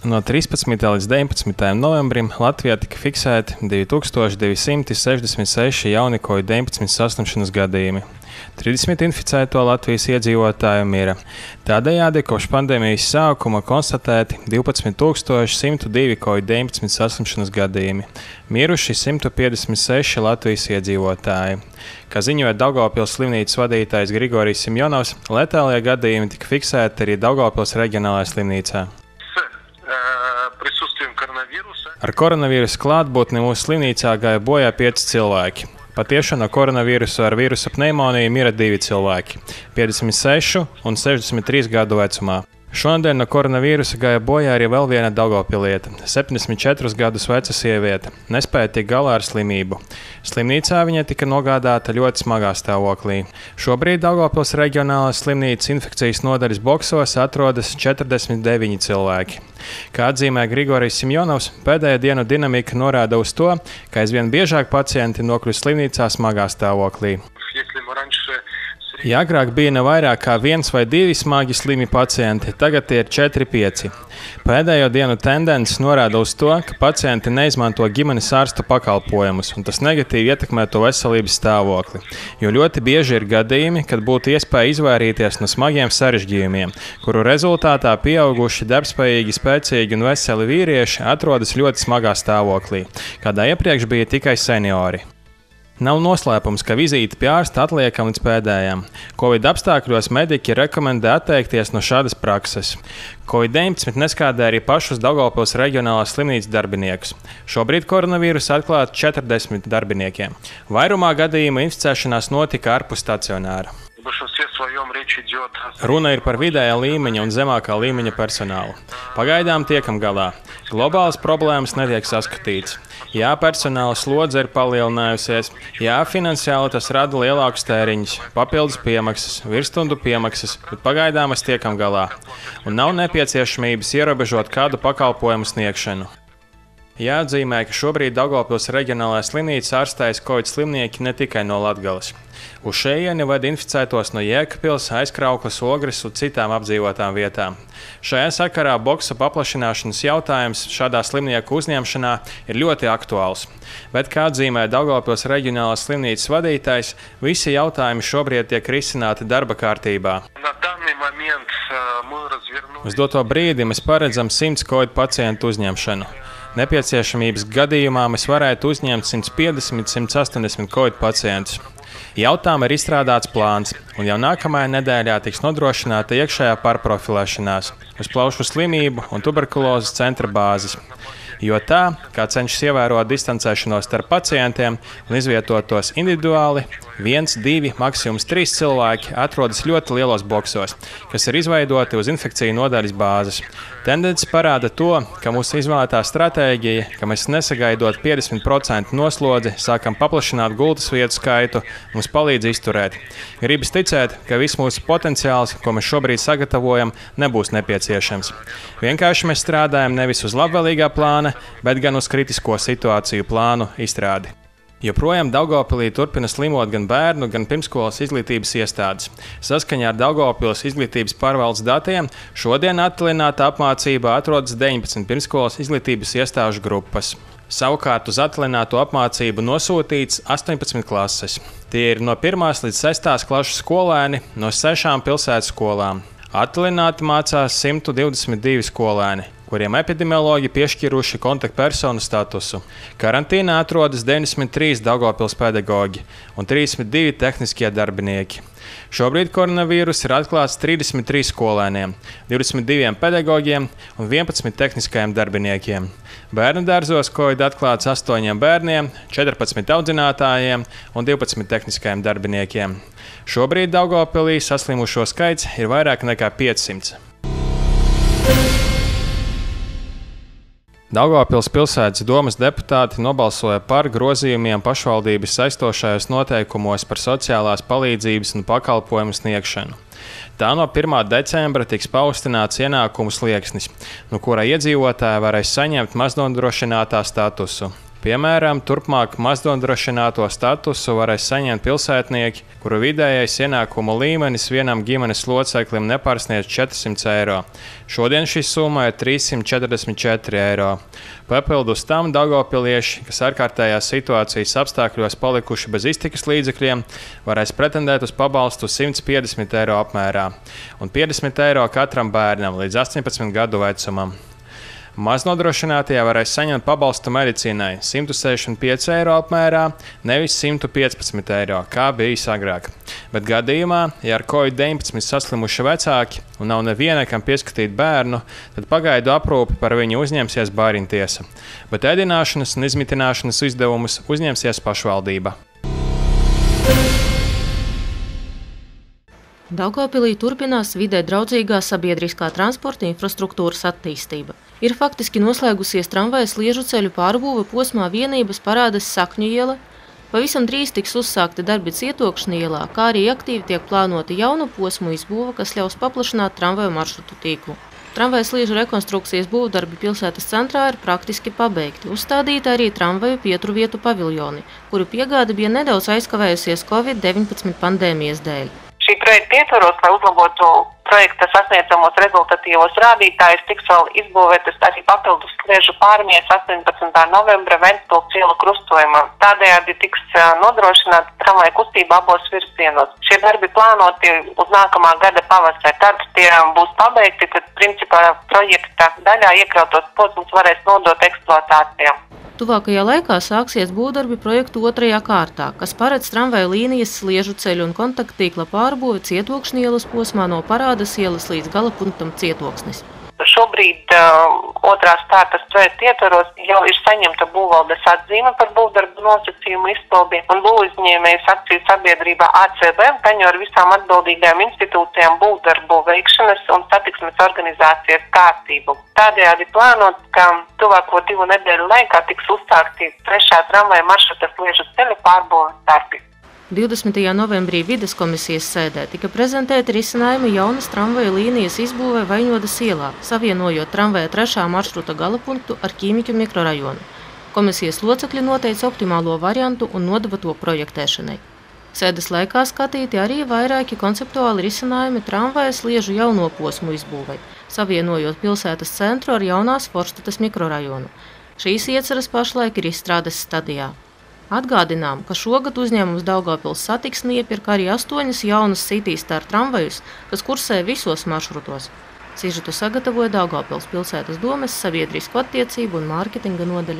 No 13. līdz 19. novembrim Latvijā tika fiksēti 2266 jauni COVID-19 saslimšanas gadījumi. 30 inficēto Latvijas iedzīvotāju mira. Tādējādi kopš pandēmijas sākuma konstatēti 12,102 COVID-19 saslimšanas gadījumi. Miruši 156 Latvijas iedzīvotāji. Kā ziņoja Daugavpils slimnīcas vadītājs Grigorijs Simjonovs, letālie gadījumi tika fiksēti arī Daugavpils reģionālajā slimnīcā. Ar koronavīrusa klātbūtni mūsu slimnīcā gāja bojā 5 cilvēki. Patiešām no koronavīrusa ar vīrusa pneimoniju mira 2 cilvēki – 56 un 63 gadu vecumā. Šonadēļ no koronavīrusa gāja bojā arī vēl viena daugavpiliete – 74 gadus veca sieviete. Nespēja tikt galā ar slimību. Slimnīcā viņa tika nogādāta ļoti smagā stāvoklī. Šobrīd Daugavpils reģionālās slimnīcas infekcijas nodaļas boksos atrodas 49 cilvēki. Kā atzīmē Grigorijs Simjonovs, pēdējo dienu dinamika norāda uz to, ka aizvien biežāk pacienti nokļūst slimnīcā smagā stāvoklī. Ja agrāk bija ne vairāk kā 1 vai 2 smagi slimi pacienti, tagad tie ir 4-5. Pēdējo dienu tendences norāda uz to, ka pacienti neizmanto ģimenes ārsta pakalpojumus, un tas negatīvi ietekmē to veselības stāvokli. Jo ļoti bieži ir gadījumi, kad būtu iespēja izvairīties no smagiem sarežģījumiem, kuru rezultātā pieauguši, darbspējīgi, spēcīgi un veseli vīrieši atrodas ļoti smagā stāvoklī, kādā iepriekš bija tikai seniori. Nav noslēpums, ka vizīte pie ārsta atliekam līdz pēdējām. Covid apstākļos mediķi rekomendē atteikties no šādas prakses. Covid-19 neskādē arī pašus Daugavpils reģionālās slimnīcas darbiniekus. Šobrīd koronavīrus atklāts 40 darbiniekiem. Vairumā gadījumu inficēšanās notika ārpus stacionāra. Runa ir par vidējā līmeņa un zemākā līmeņa personālu. Pagaidām tiekam galā. Globālas problēmas netiek saskatīts. Jā, personāla slodze ir palielinājusies. Jā, finansiāli tas rada lielākus tēriņus, papildus piemaksas, virsstundu piemaksas, bet pagaidām mēs tiekam galā. Un nav nepieciešamības ierobežot kādu pakalpojumu sniegšanu. Jāatzīmē, ka šobrīd Daugavpils reģionālajā slimnīcā ārstējas Covid slimnieki ne tikai no Latgales. Uz šejieni ved inficētos no Jēkabpils, Aizkraukles, Ogres un citām apdzīvotām vietām. Šajā sakarā boksa paplašināšanas jautājums šādā slimnieku uzņemšanā ir ļoti aktuāls. Bet, kā atzīmē Daugavpils reģionālās slimnīcas vadītājs, visi jautājumi šobrīd tiek risināti darba kārtībā. Uz doto brīdi mēs paredzam 100 Covid pacientu uzņemšanu. Nepieciešamības gadījumā mēs varētu uzņemt 150–180 Covid pacientus. Jautām ir izstrādāts plāns, un jau nākamajā nedēļā tiks nodrošināta iekšējā pārprofilēšanās uz plaušu slimību un tuberkulozes centra bāzes. Jo tā, kā cenšas ievērot distancēšanos starp pacientiem un izvietot tos individuāli, 1, 2, maksimums 3 cilvēki atrodas ļoti lielos boksos, kas ir izveidoti uz infekciju nodaļas bāzes. Tendences parāda to, ka mūsu izvēlētā stratēģija, ka mēs nesagaidot 50% noslodzi, sākam paplašināt gultas vietu skaitu, mums palīdz izturēt. Gribas ticēt, ka viss mūsu potenciāls, ko mēs šobrīd sagatavojam, nebūs nepieciešams. Vienkārši mēs strādājam nevis uz labvēlīgā plāna, bet gan uz kritisko situāciju plānu izstrādi. Joprojām Daugavpilī turpina slimot gan bērnu, gan pirmsskolas izglītības iestādes. Saskaņā ar Daugavpils izglītības pārvaldes datiem šodien attālinātā apmācībā atrodas 19 pirmsskolas izglītības iestāžu grupas. Savukārt uz attālināto apmācību nosūtīts 18 klases. Tie ir no 1. līdz 6. klases skolēni no 6 pilsētas skolām. Attālināti mācās 122 skolēni, kuriem epidemiologi piešķiruši kontaktpersonu statusu. Karantīnā atrodas 93 Daugavpils pedagoģi un 32 tehniskie darbinieki. Šobrīd koronavīrus ir atklāts 33 skolēniem, 22 pedagogiem un 11 tehniskajiem darbiniekiem. Bērnu dārzos Covid atklāts 8 bērniem, 14 audzinātājiem un 12 tehniskajiem darbiniekiem. Šobrīd Daugavpilī saslimušo skaits ir vairāk nekā 500. Daugavpils pilsētas domes deputāti nobalsoja par grozījumiem pašvaldības saistošajos noteikumos par sociālās palīdzības un pakalpojumu sniegšanu. Tā no 1. decembra tiks paaugstināts ienākumu slieksnis, no kura iedzīvotāji varēs saņemt maznodrošinātā statusu. Piemēram, turpmāk maznodrošināto statusu varēs saņemt pilsētnieki, kuru vidējais ienākumu līmenis vienam ģimenes loceklim nepārsniedz 400 eiro. Šodien šī summa ir 344 eiro. Papildus tam daugavpilieši, kas ārkārtējās situācijas apstākļos palikuši bez iztikas līdzekļiem, varēs pretendēt uz pabalstu 150 eiro apmērā un 50 eiro katram bērnam līdz 18 gadu vecumam. Maznodrošinātie varēs saņemt pabalstu medicīnai 165 eiro apmērā, nevis 115 eiro, kā bijis agrāk. Bet gadījumā, ja ar COVID-19 saslimuši vecāki un nav neviena, kam pieskatīt bērnu, tad pagaidu aprūpi par viņu uzņemsies bāriņtiesa, bet ēdināšanas un izmitināšanas izdevumus uzņemsies pašvaldība. Daugavpilī turpinās vidē draudzīgā sabiedriskā transporta infrastruktūras attīstība. Ir faktiski noslēgusies tramvaja sliežu ceļu pārbūve posmā vienības Parādes Sakņu iela, pavisam drīz tiks uzsākta darbi Cietokšņa ielā, kā arī aktīvi tiek plānota jaunu posmu izbūve, kas ļaus paplašināt tramvaju maršrutu tīklu. Tramvaja sliežu rekonstrukcijas būvdarbi pilsētas centrā ir praktiski pabeigti. Uzstādīti arī tramvaju pieturvietu paviljoni, kuru piegāde bija nedaudz aizkavējusies COVID-19 pandēmijas dēļ. Šī projekta ietvaros, lai uzlabotu projekta sasniedzamos rezultatīvos rādītājus, tiks vēl izbūvētas arī papildus sliežu pārmies 18. novembra Ventspils ielu krustojumā. Tādējādi tiks nodrošināta tramvaja kustība abos virzienos. Šie darbi plānoti uz nākamā gada pavasari. Tad tie būs pabeigti, tad principā projekta daļā iekļautos posmus varēs nodot eksploatācijā. Tuvākajā laikā sāksies būvdarbi projektu otrajā kārtā, kas paredz tramvaja līnijas sliežu ceļu un kontakttīkla pārbūvi Cietokšņa ielas posmā no Parādes ielas līdz galapunktam Cietoksnis. Šobrīd otrās kārtas projekta ietvaros jau ir saņemta būvvaldes atzīme par būvdarbu nosacījumu izpildi, un būvuzņēmējas akciju sabiedrībā ACB paņem ar visām atbildīgajām institūcijām būvdarbu veikšanas un satiksmes organizācijas kārtību. Tādējādi plānot, ka tuvāko 2 nedēļu laikā tiks uzsākti 3. tramvaja maršruta sliežu ceļa pārbūves darbi. 20. novembrī vides komisijas sēdē tika prezentēti risinājumi jaunas tramvaja līnijas izbūvē Vaņodas ielā, savienojot tramvaja 3. maršruta galapunktu ar Ķīmiķu mikrorajonu. Komisijas locekļi noteica optimālo variantu un nodeva to projektēšanai. Sēdes laikā skatīti arī vairāki konceptuāli risinājumi tramvaja sliežu jauno posmu izbūvei, savienojot pilsētas centru ar jaunās Forstetas mikrorajonu. Šīs ieceras pašlaik ir izstrādes stadijā. Atgādinām, ka šogad uzņēmums Daugavpils Satiksme iepirka arī 8 jaunas City Star tramvajus, kas kursē visos maršrutos. Sižetu sagatavoja Daugavpils pilsētas domes sabiedrisko attiecību un mārketinga nodaļa.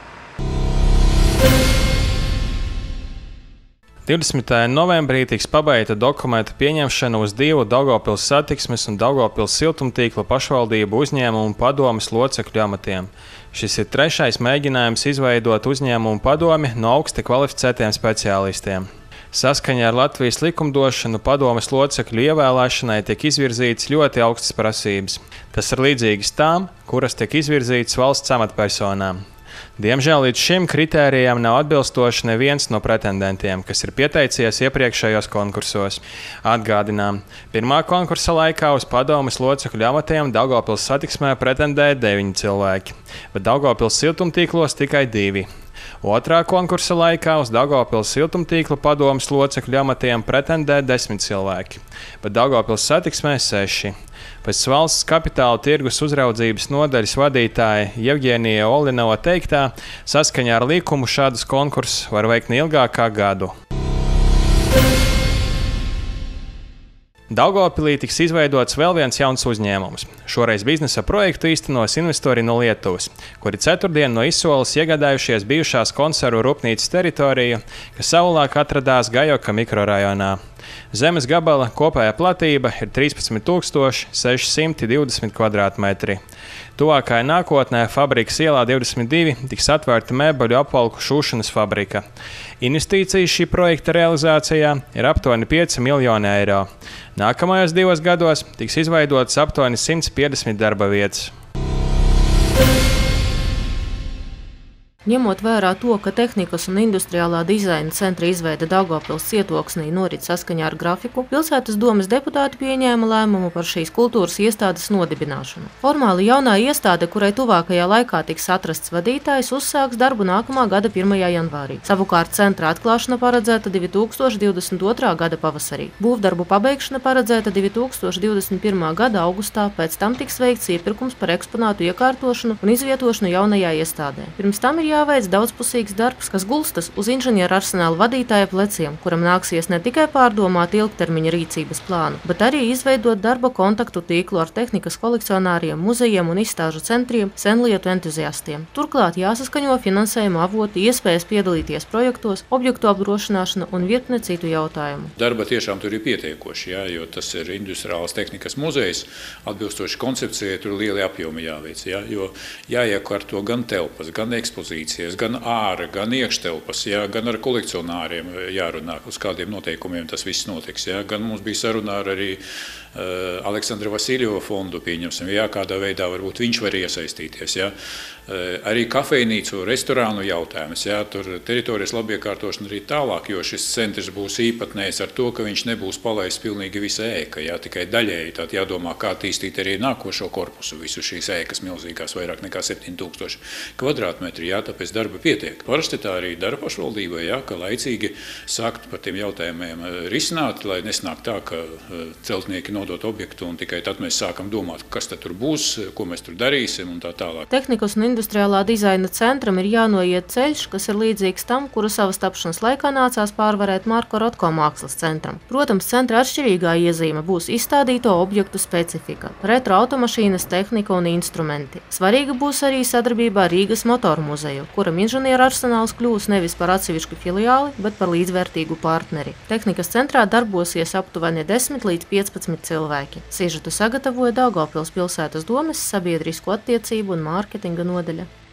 20. novembrī tiks pabeigta dokumentu pieņemšana uz 2 Daugavpils Satiksmes un Daugavpils siltumtīkla pašvaldību uzņēmumu padomes locekļu amatiem. Šis ir 3. mēģinājums izveidot uzņēmumu padomi no augsti kvalificētiem speciālistiem. Saskaņā ar Latvijas likumdošanu padomes locekļu ievēlēšanai tiek izvirzītas ļoti augstas prasības. Tas ir līdzīgas tām, kuras tiek izvirzītas valsts amatpersonām. Diemžēl līdz šim kritērijām nav atbilstoši neviens no pretendentiem, kas ir pieteicies iepriekšējos konkursos. Atgādinām, pirmā konkursa laikā uz padomes locekļu amatiem Daugavpils Satiksmē pretendēja 9 cilvēki, bet Daugavpils siltumtīklos tikai 2. Otrā konkursa laikā uz Daugavpils siltumtīkla padomes locekļu amatiem pretendē 10 cilvēki, bet Daugavpils Satiksmē 6. Pēc valsts kapitāla tirgus uzraudzības nodaļas vadītāja Jevģēnija Olinova teiktā, saskaņā ar likumu šādus konkursus var veikt neilgāk kā gadu. Daugavpilī tiks izveidots vēl viens jauns uzņēmums. Šoreiz biznesa projektu īstenos investori no Lietuvas, kuri ceturtdien no izsoles iegādājušies bijušās konservu rūpnīcas teritoriju, kas savulaik atradās Gajoka mikrorajonā. Zemes gabala kopējā platība ir 13 620 kvadrātmetri. Tuvākajā nākotnē fabrikas ielā 22 tiks atvērta mēbeļu apvalku šūšanas fabrika. Investīcijas šī projekta realizācijā ir aptuveni 5 miljoni eiro. Nākamajos 2 gados tiks izveidotas aptuveni 150 darba vietas. Ņemot vērā to, ka Tehnikas un industriālā dizaina centra izveide Daugavpils cietoksnī norit saskaņā ar grafiku, pilsētas domes deputāti pieņēma lēmumu par šīs kultūras iestādes nodibināšanu. Formāli jaunā iestāde, kurai tuvākajā laikā tiks atrasts vadītājs, uzsāks darbu nākamā gada 1. janvārī. Savukārt centra atklāšana paredzēta 2022. gada pavasarī. Būvdarbu pabeigšana paredzēta 2021. gada augustā, pēc tam tiks veikts iepirkums par eksponātu iekārtošanu un izvietošanu jaunajā iestādē. Pirms tam ir jāveic daudzpusīgs darbs, kas gulstas uz inženieru arsenāla vadītāja pleciem, kuram nāksies ne tikai pārdomāt ilgtermiņa rīcības plānu, bet arī izveidot darba kontaktu tīklu ar tehnikas kolekcionāriem, muzejiem un izstāžu centriem, senlietu entuziastiem. Turklāt jāsaskaņo finansējuma avoti, iespējas piedalīties projektos, objektu apdrošināšana un virkne citu jautājumu. Darba tiešām tur ir pietiekoši, jo tas ir industriālās tehnikas muzejs, atbilstoši koncepcijai tur lieli apjomi jāveic, jo jāiekārto gan telpas, gan ekspozīcijas, gan āra, gan iekštelpas, gan ar kolekcionāriem jārunā, uz kādiem noteikumiem tas viss notiks. Gan mums bija sarunā arī Aleksandra Vasiljova fondu, pieņemsim, kādā veidā varbūt viņš var iesaistīties. Arī kafejnīcu, restorānu jautājums, tur teritorijas labiekārtošana arī tālāk, jo šis centrs būs īpatnējs ar to, ka viņš nebūs palaists pilnīgi visa ēka, tikai daļēji. Tātad jādomā, kā attīstīt arī nākošo korpusu, visu šīs ēkas milzīgās, vairāk nekā 7000 kvadrātmetri, tāpēc darba pietiek. Parasti tā arī dara pašvaldībai, ka laicīgi sākt par tiem jautājumiem risināt, lai nesnāk tā, ka celtnieki nodot objektu un tikai tad mēs sākam domāt, kas tad tur būs, ko mēs tur darīsim un tā tālāk. Tehnikas un industriālā dizaina centram ir jānoiet ceļš, kas ir līdzīgs tam, kuru savas tapšanas laikā nācās pārvarēt Marko Rotko mākslas centram. Protams, centra atšķirīgā iezīme būs izstādīto objektu specifika, retro automašīnas tehnika un instrumenti. Svarīga būs arī sadarbībā ar Rīgas motoru muzeju, kuram inženieru arsenāls kļūs nevis par atsevišķu filiāli, bet par līdzvērtīgu partneri. Tehnikas centrā darbosies aptuveni 10 līdz 15 cilvēki. Sižetu sagatavoja Daugavpils pilsētas domes sabiedrisko attiecību un mārketinga nodaļa.